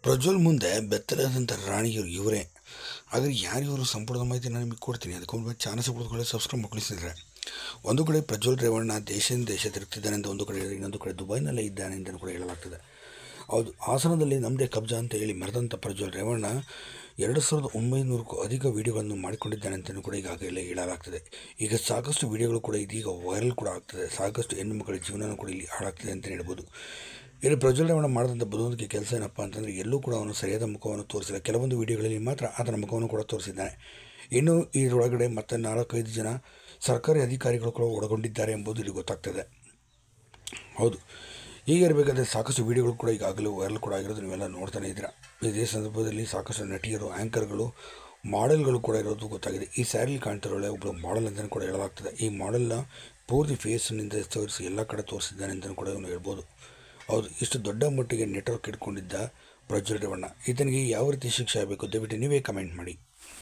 ಪ್ರಜ್ವಲ್ ಮುಂದೆ ಬೆತ್ತಲಾದಂಥ ರಾಣಿಯರು ಇವರೇ. ಆದರೆ ಯಾರು ಇವರು ಸಂಪೂರ್ಣ ಮಾಹಿತಿ ನಾನು ನಿಮಗೆ ಕೊಡ್ತೀನಿ. ಅದಕ್ಕೊಂದು ಚಾನಲ್ ಸಬ್ಸ್ಕ್ರೈಬ್ ಮಕ್ಕಳಿಸಿದ್ರೆ ಒಂದು ಕಡೆ ಪ್ರಜ್ವಲ್ ರೇವಣ್ಣ ದೇಶದಿಂದ ದೇಶ ತಿರುಗ್ತಿದ್ದಾನೆ ಅಂತ ಒಂದು ಕಡೆ, ಇನ್ನೊಂದು ಕಡೆ ದುಬೈನಲ್ಲೇ ಇದ್ದಾನೆ ಅಂತ ಕೂಡ ಹೇಳಲಾಗ್ತದೆ. ಹೌದು, ಹಾಸನದಲ್ಲಿ ನಮ್ಮದೇ ಕಬ್ಜಾ ಅಂತ ಹೇಳಿ ಮೆರೆದಂಥ ಪ್ರಜ್ವಲ್ ರೇವಣ್ಣ 2900ಕ್ಕೂ ಅಧಿಕ ವೀಡಿಯೋಗಳನ್ನು ಮಾಡಿಕೊಂಡಿದ್ದಾನೆ ಅಂತಲೂ ಕೂಡ ಈಗಾಗಲೇ ಹೇಳಲಾಗ್ತದೆ. ಈಗ ಸಾಕಷ್ಟು ವೀಡಿಯೋಗಳು ಕೂಡ ಇದೀಗ ವೈರಲ್ ಕೂಡ ಆಗ್ತದೆ. ಸಾಕಷ್ಟು ಹೆಣ್ಣು ಮಕ್ಕಳ ಜೀವನ ಕೂಡ ಇಲ್ಲಿ ಹಾಳಾಗ್ತದೆ ಅಂತ ಹೇಳ್ಬೋದು. ಇಲ್ಲಿ ಪ್ರಜ್ವಲ್ ರೇವಣ್ಣ ಮಾಡಿದಂಥ ಬುದ್ಧಿವಂತಿಕೆ ಕೆಲಸ ಏನಪ್ಪ ಅಂತಂದರೆ, ಎಲ್ಲೂ ಕೂಡ ಅವನು ಸರಿಯಾದ ಮುಖವನ್ನು ತೋರಿಸಿಲ್ಲ. ಕೆಲವೊಂದು ವೀಡಿಯೋಗಳಲ್ಲಿ ಮಾತ್ರ ಆತನ ಮುಖವನ್ನು ಕೂಡ ತೋರಿಸಿದ್ದಾನೆ. ಇನ್ನು ಇದರೊಳಗಡೆ ಮತ್ತೆ 4-5 ಜನ ಸರ್ಕಾರಿ ಅಧಿಕಾರಿಗಳು ಕೂಡ ಒಳಗೊಂಡಿದ್ದಾರೆ ಎಂಬುದು ಇಲ್ಲಿ ಗೊತ್ತಾಗ್ತದೆ. ಹೌದು, ಹೀಗಿರಬೇಕಾದ್ರೆ ಸಾಕಷ್ಟು ವೀಡಿಯೋಗಳು ಕೂಡ ಈಗಾಗಲೇ ವೈರಲ್ ಕೂಡ ಆಗಿರೋದು ನೀವೆಲ್ಲ ನೋಡ್ತಾನೆ ಇದ್ದೀರಾ. ಇದೇ ಸಂದರ್ಭದಲ್ಲಿ ಸಾಕಷ್ಟು ನಟಿಯರು, ಆ್ಯಂಕರ್ಗಳು, ಮಾಡೆಲ್ಗಳು ಕೂಡ ಇರೋದು ಗೊತ್ತಾಗಿದೆ. ಈ ಸ್ಯಾರಿಲಿ ಕಾಣ್ತಿರೋಳೆ ಒಬ್ಬಳು ಮಾಡೆಲ್ ಅಂತಲೂ ಕೂಡ ಹೇಳಲಾಗ್ತದೆ. ಈ ಮಾಡೆಲ್ನ ಪೂರ್ತಿ ಫೇಸ್ನಿಂದ ತೋರಿಸಿ ಎಲ್ಲ ಕಡೆ ತೋರಿಸಿದ್ದಾನೆ ಅಂತಲೂ ಕೂಡ ಇವನು ಹೇಳ್ಬೋದು. ಹೌದು, ಇಷ್ಟು ದೊಡ್ಡ ಮಟ್ಟಿಗೆ ನೆಟ್ವರ್ಕ್ ಇಟ್ಕೊಂಡಿದ್ದ ಪ್ರಜ್ವಲ್ ರೇವಣ್ಣ, ಈತನಿಗೆ ಯಾವ ರೀತಿ ಶಿಕ್ಷೆ ಆಗಬೇಕು ದಯವಿಟ್ಟು ನೀವೇ ಕಮೆಂಟ್ ಮಾಡಿ.